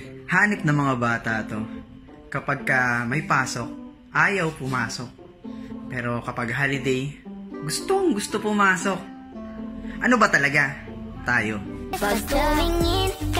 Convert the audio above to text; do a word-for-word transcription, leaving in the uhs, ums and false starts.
Hanip ng mga bata to. Kapag ka may pasok, ayaw pumasok. Pero kapag holiday, gustong gusto pumasok. Ano ba talaga? Tayo. Pag tumingin